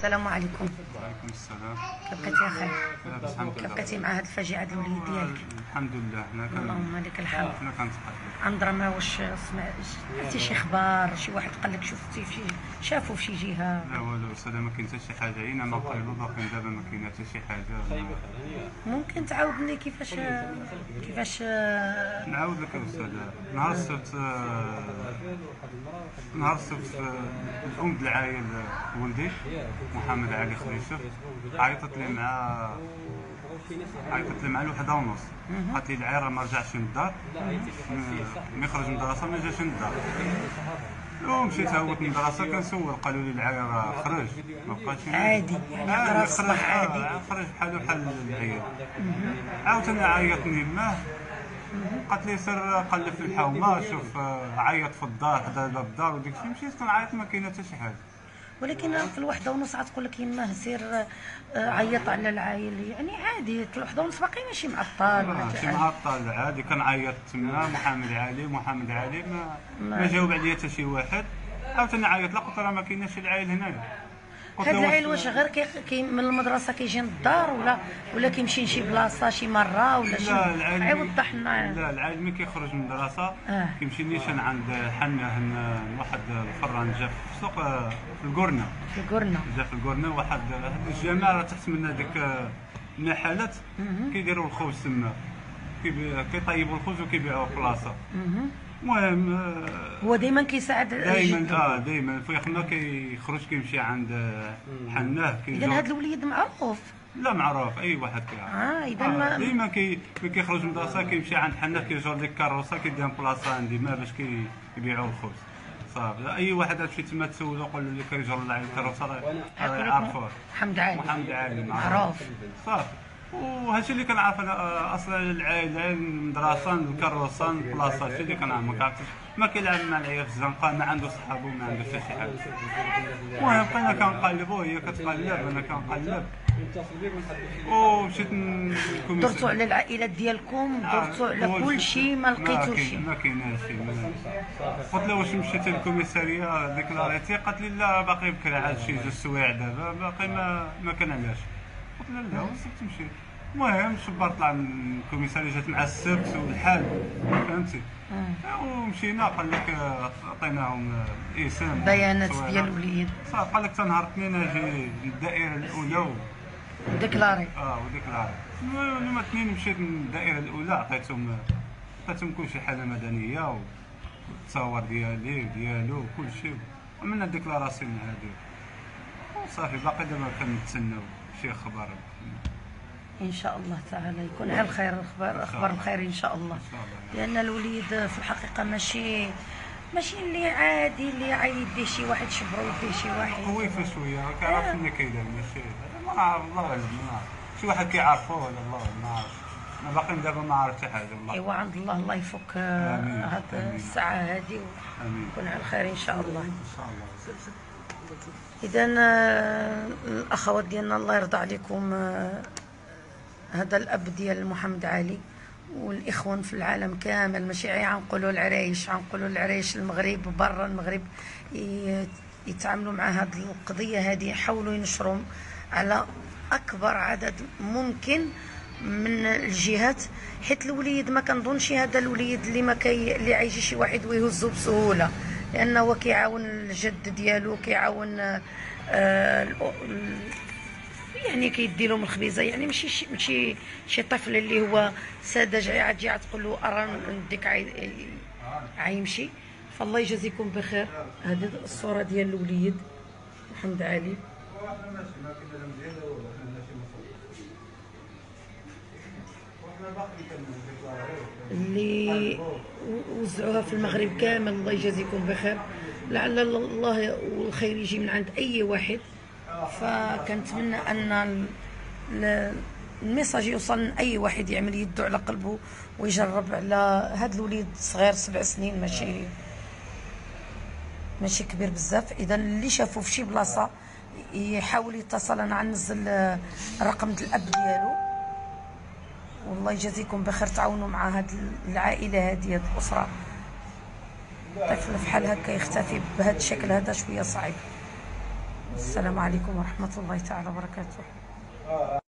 السلام عليكم. وعليكم السلام. كيف بقيتي يا خير؟ لاباس الحمد لله. كيف بقيتي مع هاد الفاجعه ديال الوليد ديالك؟ الحمد لله اللهم لك الحمد. حنا كنتقاتلوا. عندما واش سمعتي شي اخبار، شي واحد قال لك شفتي شافوا في شي جهه؟ لا والو ساده ما كاين حتى شي حاجه، عينا ما نقلبوا باقي دابا ما كاين حتى شي حاجه. ممكن تعاودني كيفاش نعاود لك استاذ. نهار السبت الام ديال العائله ولدي محمد علي خديشه عيطت لي مع الوحده ونص، قالت لي العيره ما رجعش للدار، ملي خرج من المدرسه ما جاش للدار. ومشيت هوت من المدرسه كنسول، قالوا لي العيره خرج ما بقاش عادي يعني قرا الصباح عادي خرج بحالو بحال العيال. عاوتاني عيطني ماه، قالت لي سير قلب في الحومه شوف، عيط في الدار حدا باب الدار وديك الشيء. مشيت كنعيط ما كاين حتى شي حاجه. ولكن في الوحده ونص عتقول لك يماه سير عيط على العائله، يعني عادي الوحده ونص باقي ماشي معطل ولا ماشي معطل، عادي كنعيط تما محمد علي ما جاوب عليا حتى شي واحد. عاوتاني عيط لا، قلت راه ما كايناش العائل هنايا. هاد العائل واش غير كي من المدرسه كيجي للدار ولا كيمشي لشي بلاصه شي مره ولا شي؟ لا وضح لنا. لا العائل ملي كيخرج من المدرسه كيمشي نيشان عند حنه واحد الفران جا في السوق في القرنه. جا في القرنه واحد الجامع راه تحت منا ديك المحلات كيديروا الخبز تما، كيطيبوا الخبز وكيبيعوه في بلاصه. المهم هو دايما كيساعد دايما في خدمه كيخرج كيمشي عند حناه. اذا هذا الوليد معروف؟ لا معروف، اي واحد كيعرف. اذا ديما كيخرج من المدرسه كيمشي عند حناه، كيجر ديك الكاروسه كيديها بلاصه عندي ما باش كيبيعوا الخبز. صافي اي واحد غتمشي تما تسولو قول له اللي كيجر لنا الكاروسه راه يعرفوه. محمد علي معروف. صافي وهادشي اللي كنعرف انا اصلا العائله، المدرسه، الكاروسه، البلاصه، هادشي اللي كنعرف. ما كنعرفش ما كيلعب مع العيال في الزنقه، ما عنده صحابو، ما عنده حتى شي حاجه. المهم بقينا كنقلبوا، هي كتقلب انا كنقلب. ومشيت درتوا على العائلات ديالكم، درتوا على كل شيء، ما لقيتوش شي؟ ما كايناش شي. قلت لها واش مشيتي للكوميساريه ديكلاريتي؟ قالت لي لا باقي بكري، عاد شي 2 سوايع دابا باقي ما كنعلاش. قلت لها لا وسبت مشيت. المهم الشبار طلع من الكوميساريه، جات مع السبت والحال فهمتي. ومشينا قال لك عطيناهم الاسم بيانات ديال الوليد. صافي قال لك تا نهار الاثنين اجي للدائره الاولى وديكلاري. وديكلاري. اليوم الاثنين مشيت من الدائره الاولى، عطيتهم كلشي حاله مدنيه والتصاور ديالو وكلشي، عملنا ديكلاراسيون هذه صافي. باقي دابا كنتسناو شي خبر ان شاء الله تعالى يكون على الخير، اخبار الخير ان شاء الله. لان الوليد في الحقيقه ماشي اللي عادي اللي يديه شي واحد شبرو يديه شي واحد قوي في شويه كيعرف اللي كيدير. ماشي ما عرف الله اعلم، شي واحد كيعرفو ولا الله ما عرف. انا باقي دابا ما عرفت حتى حاجه. ايوا عند الله يفك هاد الساعه هذه ويكون على الخير ان شاء الله. اذا الاخوات ديالنا الله يرضى عليكم، هذا الاب ديال محمد علي والاخوان في العالم كامل، ماشي غنقولوا العرايش، غنقولوا العرايش المغرب وبرا المغرب، يتعاملوا مع هذه القضيه هذه، يحاولوا ينشروا على اكبر عدد ممكن من الجهات، حيت الوليد ما كنظنش هذا الوليد اللي عايجي شي واحد ويهزو بسهوله، لانه كيعاون الجد ديالو، كيعاون يعني كيدي لهم الخبيزه، يعني ماشي شي طفل اللي هو ساذج عاد تقول له ارى نديك عيمشي. فالله يجازيكم بخير. هذه الصوره ديال الوليد محمد علي اللي وزعوها في المغرب كامل. الله يجازيكم بخير، لعل الله والخير يجي من عند اي واحد. فكنتمنى ان الميساج يوصل لاي واحد يعمل يده على قلبه ويجرب على هذا الوليد صغير 7 سنين، ماشي كبير بزاف. اذا اللي شافوا في شي بلاصه يحاول يتصل، انا غنزل الرقم ديال الاب ديالو. والله يجازيكم بخير، تعاونوا مع هذه العائله هذه الاسره. طفل بحال هكا يختفي بهذا الشكل هذا شويه صعيب. السلام عليكم ورحمة الله تعالى وبركاته.